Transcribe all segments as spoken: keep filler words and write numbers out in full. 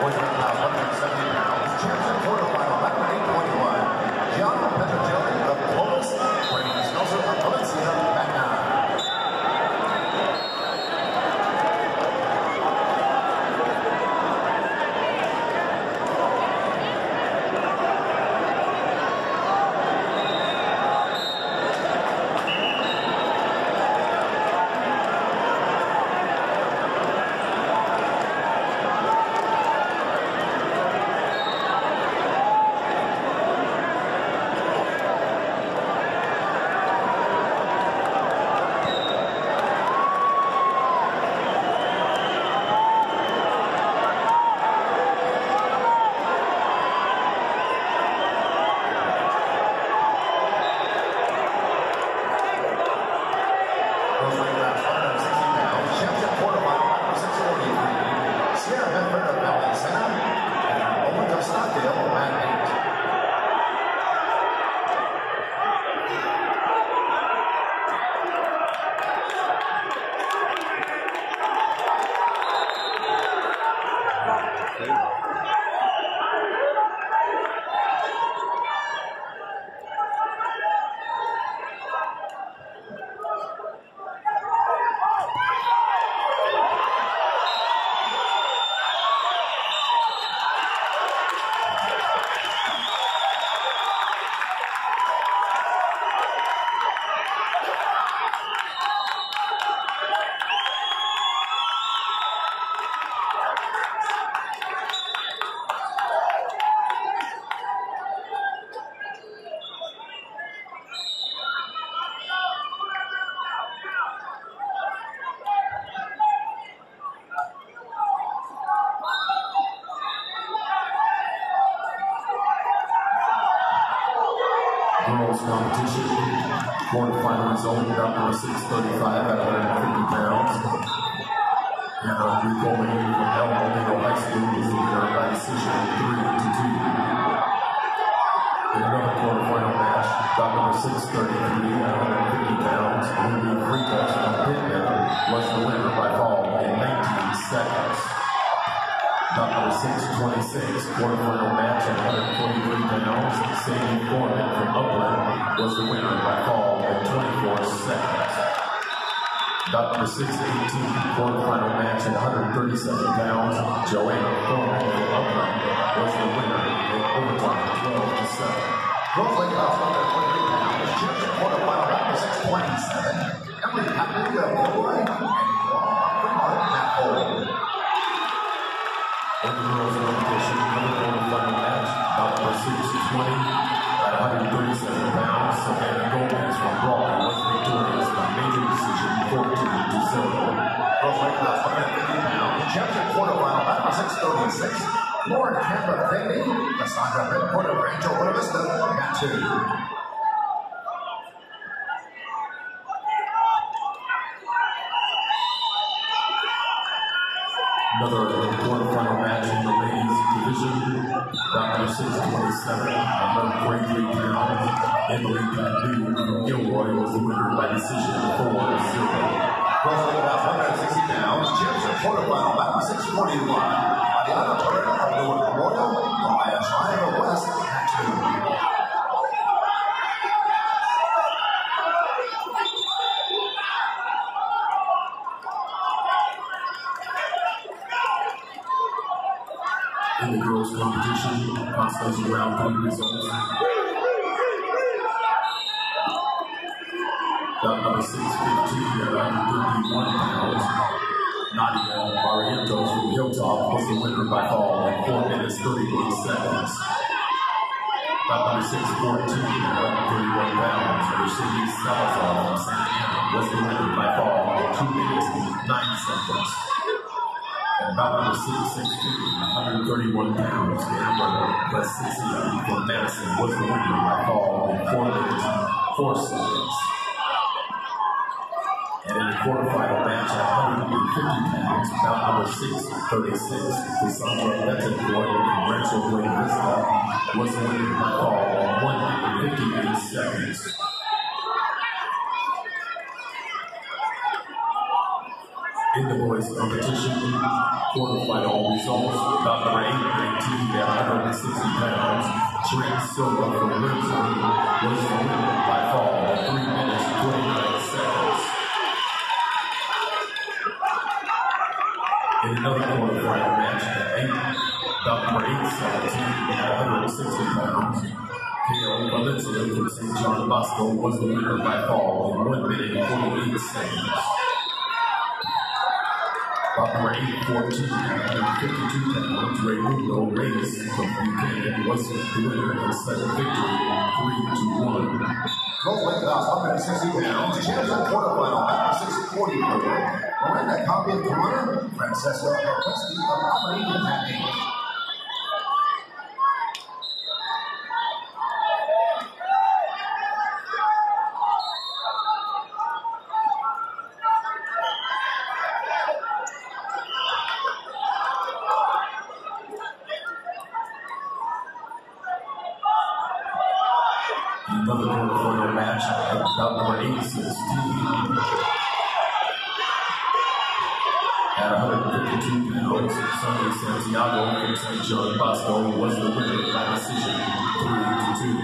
girls competition. Quarterfinal result, number six thirty-five at one hundred fifty pounds. And our group over here from El Molino High School is leader by decision three to two. In another quarterfinal match, number six thirty-three at one hundred fifty pounds, Ruby Fritas from Pittman was the winner by fall in nineteen seconds. Number six twenty-six, quarterfinal match at one hundred forty-three pounds, Sadie Foreman from Upland was the winner by fall in twenty-four seconds. Number six eighteen, quarterfinal match at one hundred thirty-seven pounds, Joanna Foreman from Upland was the winner in overtime twelve to seven. Girls Lake House one hundred twenty-three pounds, champion quarterfinal number six twenty-seven, Emily Patrick of Illinois, and Fremont at home. In the girls' competition, another quarterfinal match, number six twenty at one hundred thirty-seven pounds, Savannah Gomez from Broadway was victorious by major decision fourteen to seven. Girls Lake House one hundred fifty pounds, champion quarterfinal number six thirty-six, Lauren Campbell Bailey, Cassandra Redport of Rancho Buena Vista, got two. Another quarterfinal match in the ladies' division, number six twenty-seven, one hundred forty-three pounds, Emily Padu from Gilroy was the winner by decision four to zero. Girls Lake House one hundred sixty pounds, champion quarterfinal number six forty-one, Adiana Pereira of Newark Memorial, Mariah Triangle West, got two. In the girls' competition, Constellation round three results. Got number six fifteen at one hundred thirty-one pounds. Nadia Barrientos from Hilltop was the winner by fall in four minutes thirty-eight seconds. Got number six fourteen at one hundred thirty-one pounds. Mercedes Salazar from Santa Ana was the winner by fall in two minutes nine seconds. And bout number six sixteen, one hundred thirty-one pounds, Amber Plessicia from Madison was the winner by fall in four minutes, four seconds. And in the quarterfinal match at one hundred fifty pounds, bout number six thirty-six, Cassandra Betancourt from Rancho Buena Vista was the winner by fall in one minute fifty-eight seconds. In the boys competition, quarterfinal results, bout number eight nineteen at one hundred sixty pounds, Trent Silva from Lindsay was the winner by fall of three minutes twenty-nine seconds. In another quarterfinal match at eight, bout number eight seventeen at one hundred sixty pounds, K O Valencia from Saint John Bosco was the winner by fall in one minute forty-eight seconds. Bout number eight fourteen at one hundred fifty-two pounds, Raymundo Reyes from Buchanan was the winner and set a victory three to one. Girls weight class one hundred sixty pounds, champions of quarterfinal, six forty-four. Miranda Copy Corner, Francesca Presty of Albany, attacking. Another quarterfinal match at bout number eight sixteen. At one hundred fifty-two pounds, Sonny Santiago from Saint John Bosco was the winner by decision three to two.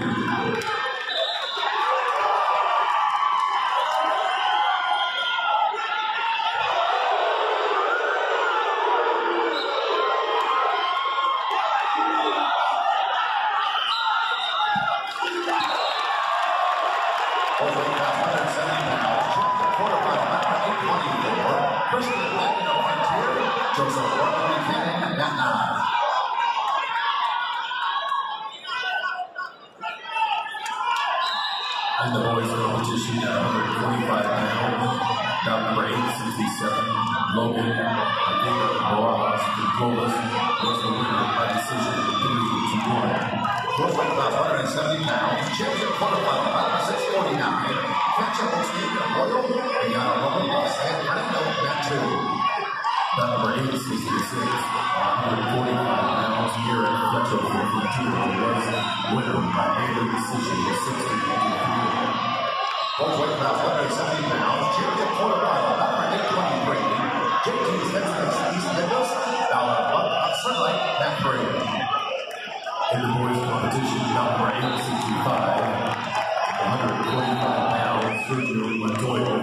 In the boys competition at one hundred twenty-five pounds, bout number eight sixty-seven, Logan Aguirre Barajas Controlas was the winner by decision three to one. Girls weight class one hundred seventy pounds, championship quarterfinal, bout six forty-nine. Catch-up on Steve Royal, Rihanna Roman, San Fernando, back two. Bout number eight sixty-six, one hundred forty-five pounds, here at Retro fifty-two was winner by daily decision six to one. Boys weight class one hundred seventy pounds, championship quarterfinal, bout eight twenty-three. J T's Headspace East Midwest, Dollar Buck, Sunlight, back three. In the boys competition, bout number eight sixty-five, one hundred twenty-five pounds, Sergio Montoya